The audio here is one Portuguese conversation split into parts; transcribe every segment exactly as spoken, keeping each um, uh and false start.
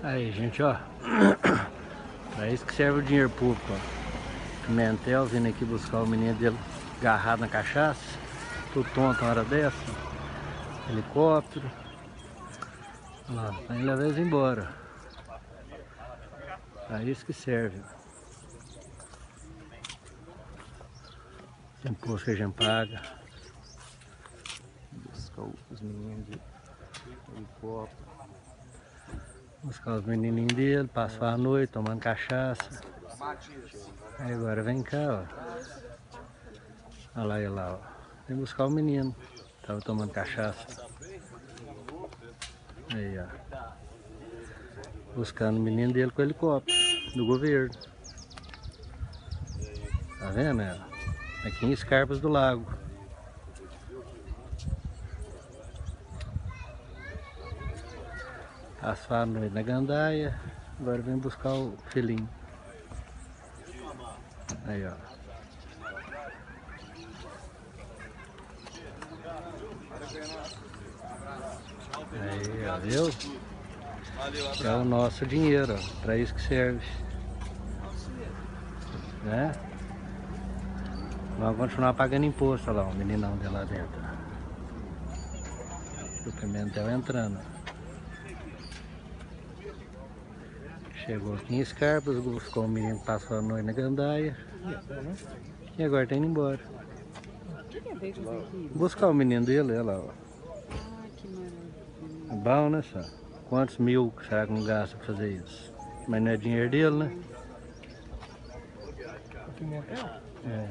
Aí, gente, ó. É isso que serve o dinheiro público, ó. Pimentel vindo aqui buscar o menino dele agarrado na cachaça. Tudo tonto na hora dessa. Helicóptero. Olha lá, vai levar eles embora. É isso que serve. Tem imposto que a gente paga. Buscar os meninos de helicóptero. Buscar os menininhos dele, passar a noite tomando cachaça. Aí agora vem cá, ó. Olha lá ele lá, ó. Vem buscar o menino. Tava tomando cachaça. Aí, ó. Buscando o menino dele com o helicóptero do governo. Tá vendo, né? Aqui em Escarpas do Lago. Passou a noite na gandaia. Agora vem buscar o filhinho. Aí, ó. Aí, ó, viu? É o nosso dinheiro, ó. Pra isso que serve. Né? Vamos continuar pagando imposto, olha lá, o meninão de lá dentro. O Pimentel entrando. Chegou aqui em Escarpas, buscou o menino, passou a noite na gandaia. E agora tá indo embora. Buscar o menino dele, olha lá, ó. Ah, que maravilha. É bom, né, só? Quantos mil será que não gasta pra fazer isso? Mas não é dinheiro dele, né? É.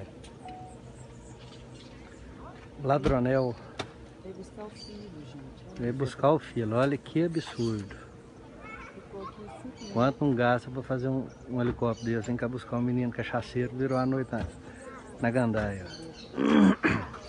Ladronel. Veio buscar o filho, gente. Veio buscar o filho, olha que absurdo. Ficou aqui cinco meses. Quanto não gasta pra fazer um, um helicóptero desse? Vem cá buscar um menino cachaceiro, virou a noite na, na gandaia.